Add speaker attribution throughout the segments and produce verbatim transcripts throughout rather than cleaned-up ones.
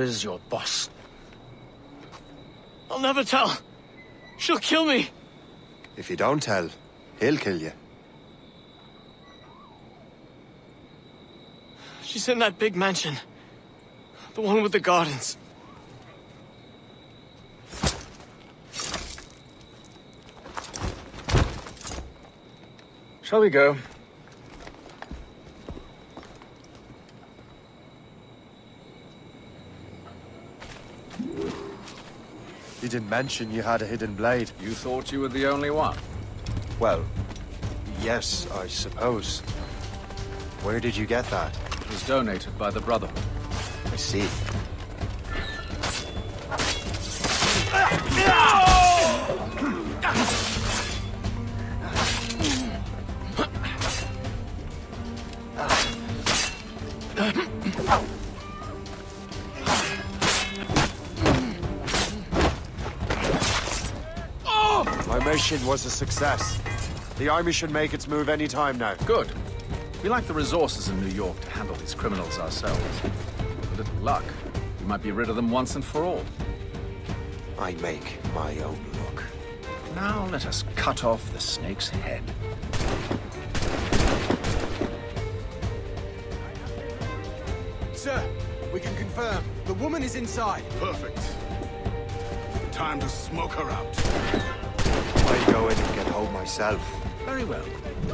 Speaker 1: mother is your boss. I'll never tell. She'll kill me.
Speaker 2: If you don't tell, he'll kill you.
Speaker 1: She's in that big mansion. The one with the gardens. Shall we go?
Speaker 2: You didn't mention you had a hidden blade.
Speaker 3: You thought you were the only one?
Speaker 2: Well, yes, I suppose. Where did you get that?
Speaker 3: It was donated by the Brotherhood.
Speaker 2: I see. My mission was a success. The army should make its move any time now.
Speaker 3: Good. We lack the resources in New York to handle these criminals ourselves. With a little luck, we might be rid of them once and for all.
Speaker 2: I make my own luck.
Speaker 3: Now let us cut off the snake's head.
Speaker 4: Sir, we can confirm. The woman is inside.
Speaker 5: Perfect. Time to smoke her out.
Speaker 2: I go in and get home myself.
Speaker 3: Very well.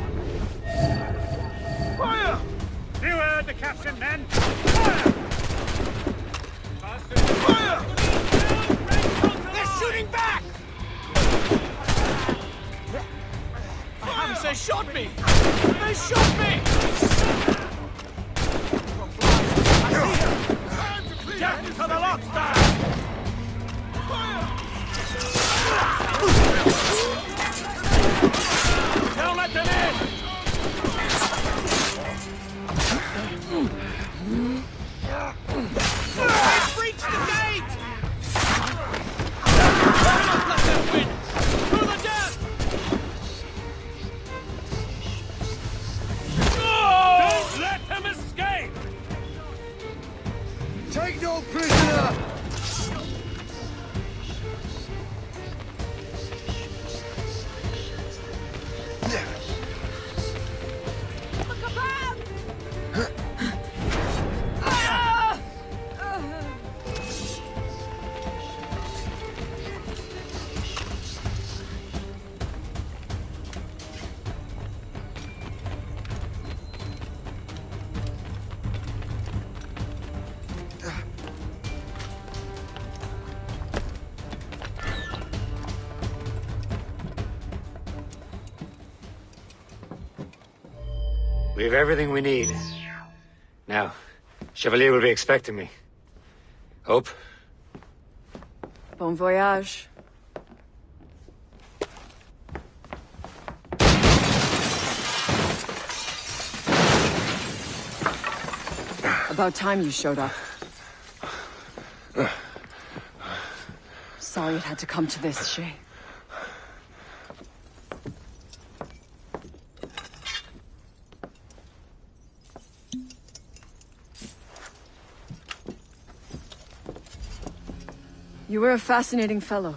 Speaker 5: Fire!
Speaker 6: You heard the captain, men! Fire!
Speaker 5: Fire!
Speaker 4: They're shooting back!
Speaker 1: Hans, they shot me! They shot me!
Speaker 6: Get to the lobster! Don't let them in!
Speaker 4: They've breached the gate!
Speaker 1: Let them win! To the death!
Speaker 6: Don't let them escape!
Speaker 4: Take no prisoner!
Speaker 7: We have everything we need. Now, Chevalier will be expecting me. Hope?
Speaker 8: Bon voyage. About time you showed up. Sorry it had to come to this, Shay. You were a fascinating fellow.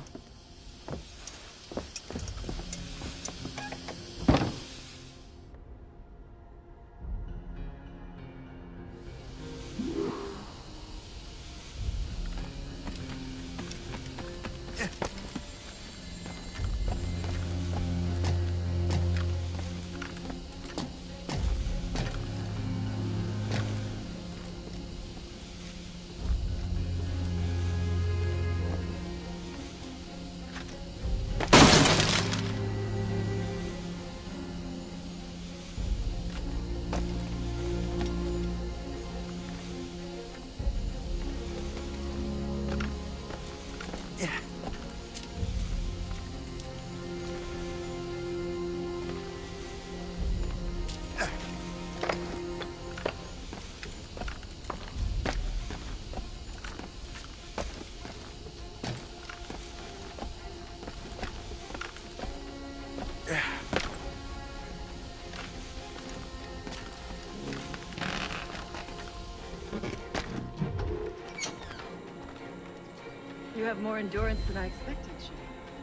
Speaker 8: You have more endurance than I expected, Shay.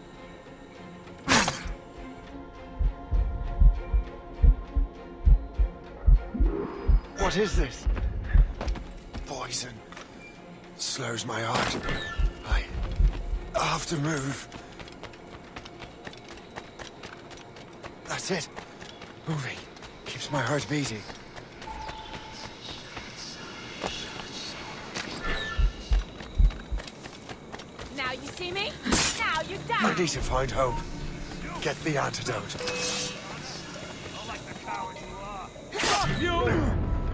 Speaker 2: What is this? Poison. Slows my heart. I have to move. That's it. Moving. Keeps my heart beating.
Speaker 9: Now you see me? Now you die!
Speaker 2: I need to find hope. Get the antidote.
Speaker 6: Not like the coward you are. Fuck you!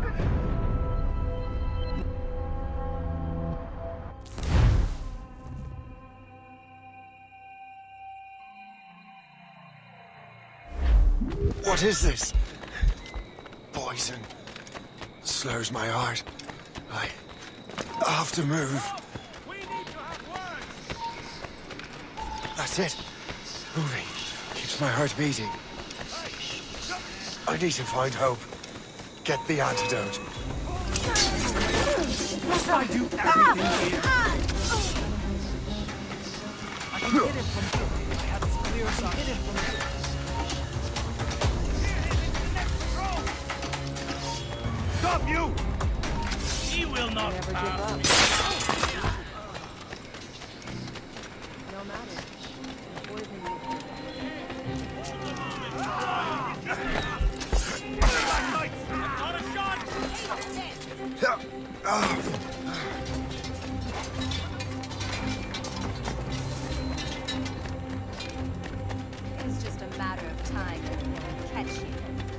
Speaker 2: What is this? Poison. Slows my heart. I have to move.
Speaker 6: We need to have words!
Speaker 2: That's it. Moving. Keeps my heart beating. I need to find hope. Get the antidote.
Speaker 6: Must I do everything here? I can hit it from here. I have its clear side. Hit it from here. Stop you! He will not
Speaker 8: Never give
Speaker 6: pass
Speaker 8: up.
Speaker 6: me.
Speaker 8: No matter. Poison you.
Speaker 6: Not a shot!
Speaker 9: It's just a matter of time before we catch you.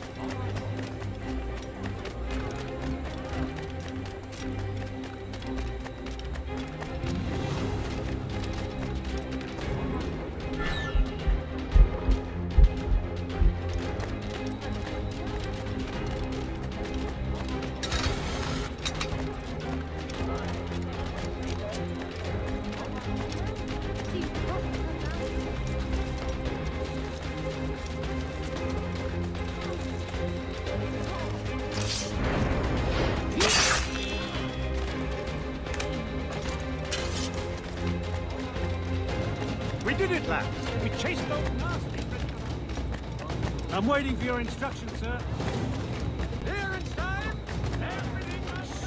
Speaker 6: We did it, lads. We chased those nasty. I'm waiting for your instructions, sir. Here in time. Everything must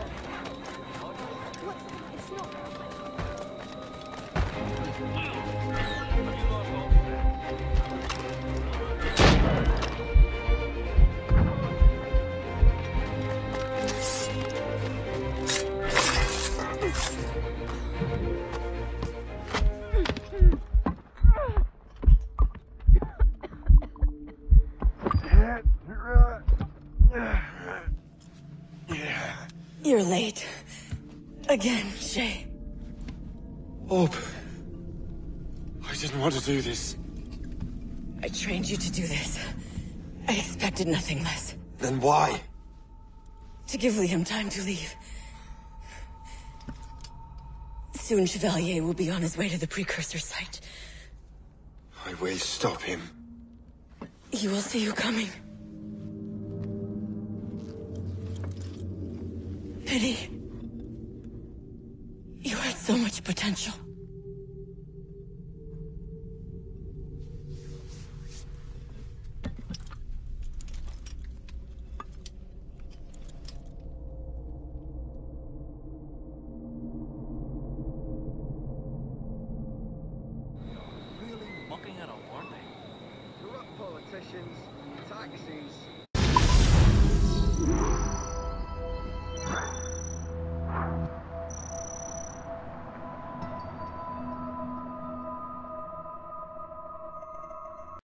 Speaker 8: You're late. Again, Shay.
Speaker 2: Hope. I didn't want to do this.
Speaker 8: I trained you to do this. I expected nothing less.
Speaker 2: Then why?
Speaker 8: To give Liam time to leave. Soon Chevalier will be on his way to the precursor site.
Speaker 2: I will stop him.
Speaker 8: He will see you coming. Pity. You had so much potential.
Speaker 1: Really mucking at a warning?
Speaker 10: Corrupt politicians, taxes,